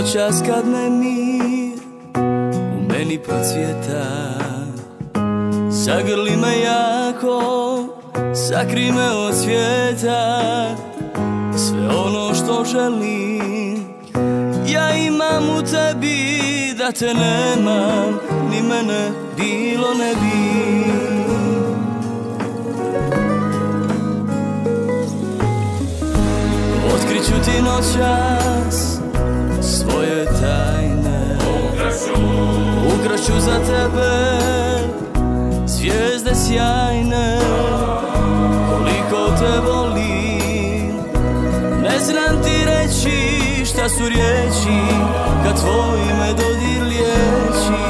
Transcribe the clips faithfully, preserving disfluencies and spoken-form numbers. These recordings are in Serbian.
Noćas kad me mir u meni procvjeta, zagrli me jako, sakri me od svijeta. Sve ono što želim ja imam u tebi, da te nemam ni mene bilo ne bi. Otkriću ti noćas svoje tajne, ukrašću za tebe zvijezde sjajne. Koliko te volim, ne znam ti reći šta su riječi kad tvoj me dodir liječi.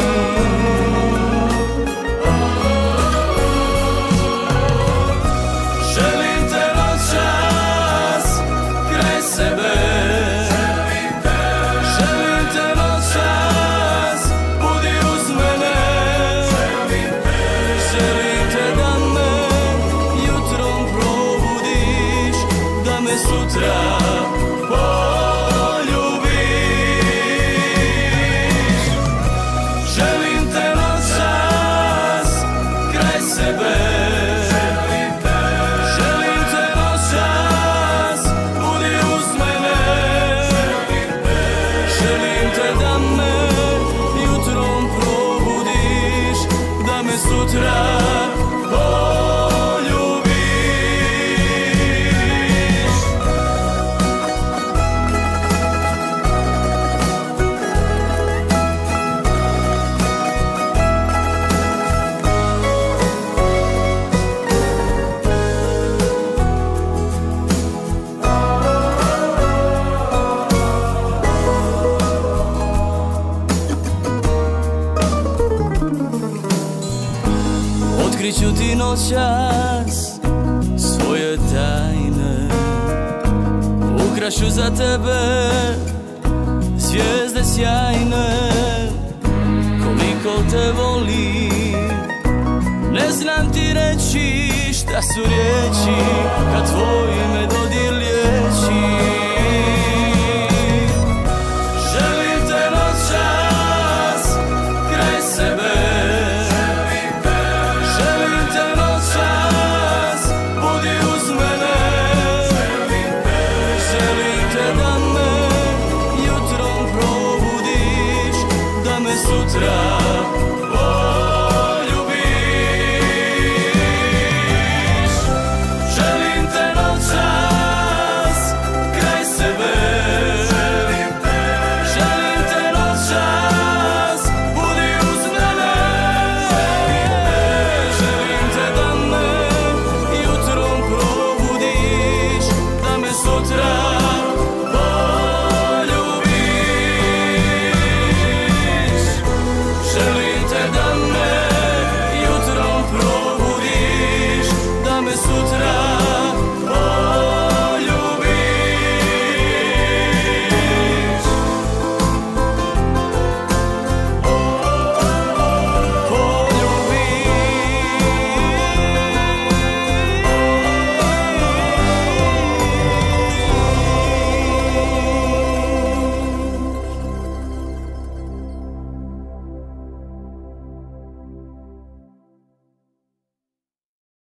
Želim te noćas kraj sebe, želim te noćas budi uz mene, želim te da me jutrom probudiš, da me sutra sutra poljubiš. Otkriću ti noćas svoje tajne, ukrašću za tebe zvijezde sjajne. Koliko te volim, ne znam ti reći šta su riječi kad tvoj me dodir liječi. Želim te noćas kraj sebe, sutra